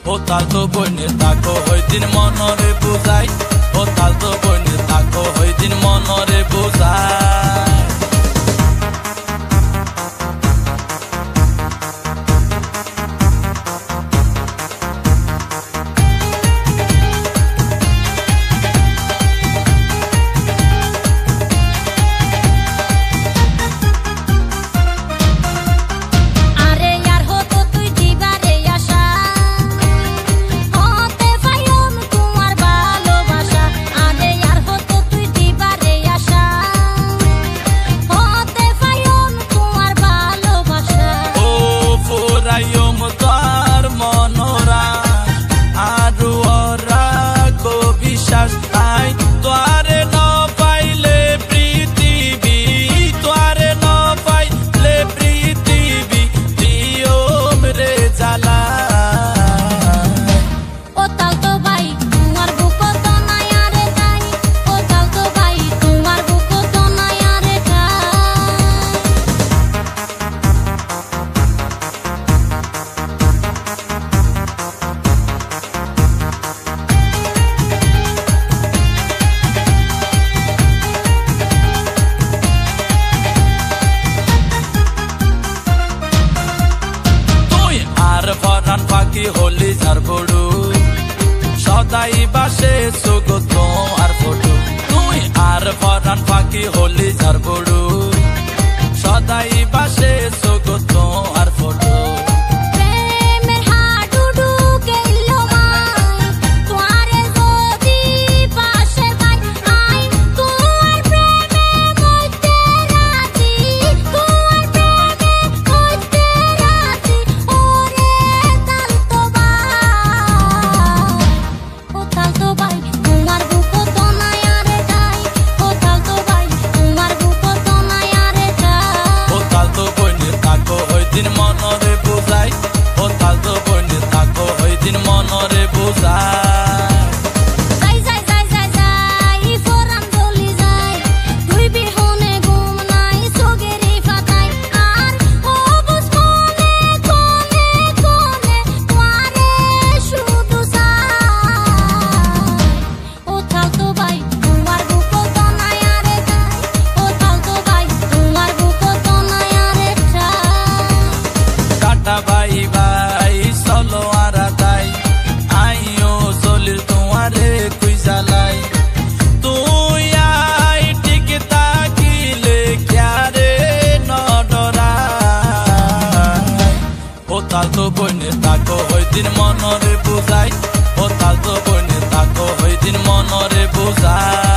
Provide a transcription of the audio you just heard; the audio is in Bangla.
ও তাল তো বইনে তাকো হইদিন মনরে বুঝাই ও তাল তো বইনে তাকো হইদিন মনরে বুঝাই ভরান পাখি হলি যার বড়ু সদাই বাসে সুগত আর ফটো তুই আর ভরান পাখি হলি যার বড়ু সদাই বাসে সুগত আর ফটো মনরে বুঝাই ও তাল তো বইনে তাকো হইদিন মনরে বুঝাই ভাই ভাই চলো আরাদাই আইও চলির তোমারে কুই জ্বালাই তুই আই ঠিক তাকিলে ক্যারে নডরাই ও তাল তো বইনে তাকো হইদিন মনরে বুঝাই ও তাল তো বইনে তাকো হইদিন মনরে বুঝাই